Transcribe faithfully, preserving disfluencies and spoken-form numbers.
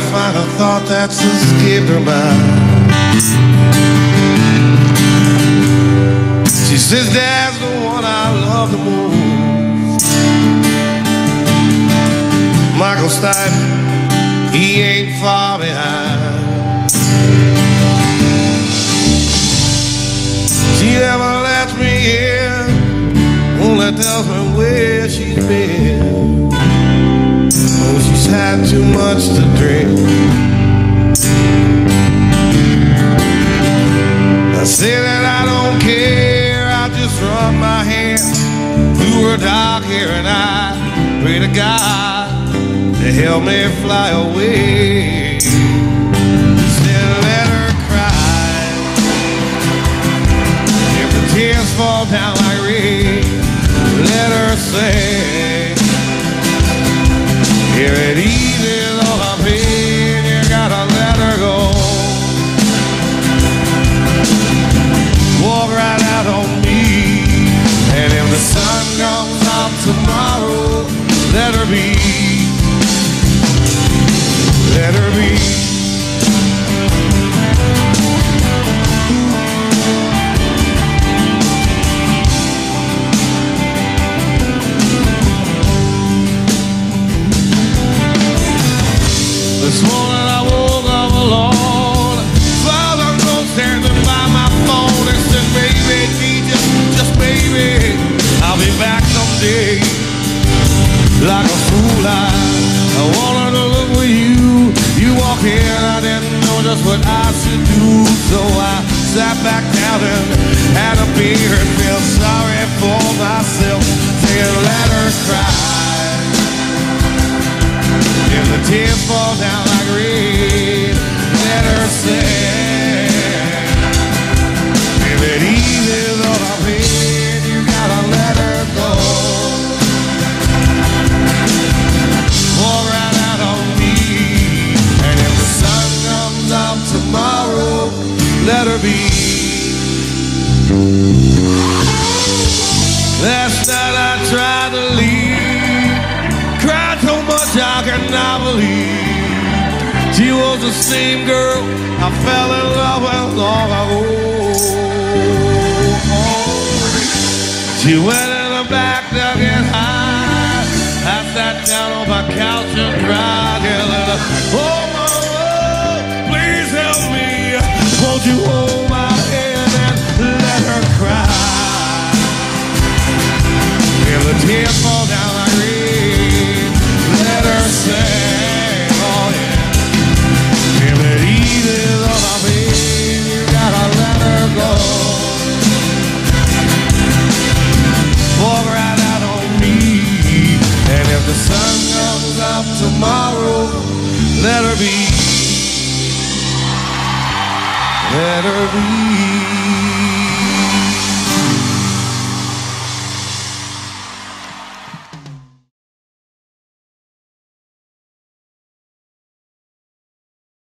find a thought that's escaped her mind. She says Dad's the one I love the most. Michael Stipe, he ain't far behind. She never lets me in, only tells me where she's been. Oh, she's had too much to drink. I say that I don't care, I just run my hand through her dark hair, and I pray to God to help me fly away. Said let her cry, if the tears fall down like rain. Let her sing, if it eases all her pain, you gotta let her go. Walk right out on me, and if the sun comes out tomorrow, let her be. Let her be. This morning I woke up alone. Father was standing by my phone and said, baby, just, just baby, I'll be back someday. Like a fool I, I wanted to look with you. You walked in, I didn't know just what I should do. So I sat back down and had a beer and felt sorry for myself, saying let her cry. If the tears fall down like rain, let her sing. If it eases all the pain, you gotta let her go. Pour right out on me, and if the sun comes up tomorrow, let her be. Last night I tried to leave, cried so much I cannot believe she was the same girl I fell in love with long ago. She went in the back to get high. I sat down on my couch and cried, yelling, oh mama, please help me. Won't you hold my hand and let her cry? If the tears fall down like rain, let her sing, oh yeah. If it eases all my pain, you gotta let her go. Walk right out on me, and if the sun comes up tomorrow, let her be. Let her be.